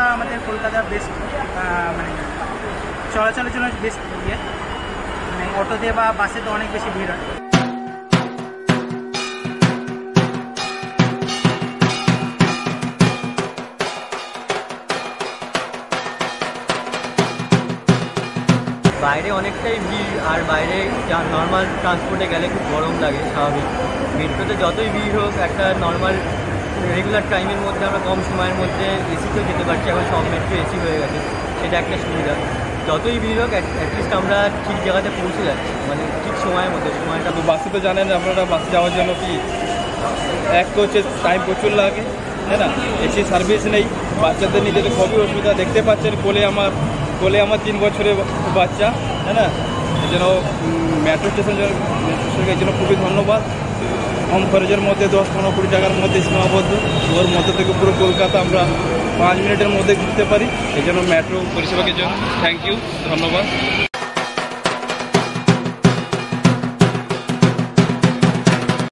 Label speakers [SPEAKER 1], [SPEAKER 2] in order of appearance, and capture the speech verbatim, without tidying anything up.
[SPEAKER 1] আমাদের কলকাতার বেস্ট মানে চলাচলের জন্য বেস্ট ইয়ে, মানে অটোতে বা বাসে তো অনেক বেশি ভিড় হয়।
[SPEAKER 2] বাইরে অনেকটাই ভিড়, আর বাইরে নর্মাল ট্রান্সপোর্টে গেলে খুব গরম লাগে স্বাভাবিক। মেট্রোতে যতই ভিড় হোক, একটা নর্মাল রেগুলার টাইমের মধ্যে আমরা কম সময়ের মধ্যে এসিতেও যেতে পারছি। এখন সব মেট্রো এসি হয়ে গেছে, সেটা একটা সুবিধা। যতই ভিড় হোক অ্যাটলিস্ট আমরা ঠিক জায়গাতে পৌঁছে যাচ্ছি, মানে ঠিক সময়ের মধ্যে। সময়টা
[SPEAKER 3] বাসে তো জানেন আপনারা, বাসে যাওয়ার জন্য কি এক তো হচ্ছে টাইম প্রচুর লাগে, তাই না? এসি সার্ভিস নেই, বাচ্চাদের নিজেদের খুবই অসুবিধা। দেখতে পাচ্ছেন কোলে আমার কোলে আমার তিন বছরের বাচ্চা, তাই না? এই জন্য মেট্রো স্টেশন এই জন্য খুবই ধন্যবাদ। কম খরচের মধ্যে দশ পনেরো কোটি টাকার মধ্যে সীমাবদ্ধ, ওর মধ্যে থেকে পুরো কলকাতা আমরা পাঁচ মিনিটের মধ্যে ঘুরতে পারি। এই জন্য মেট্রো পরিষেবার জন্য থ্যাংক ইউ, ধন্যবাদ।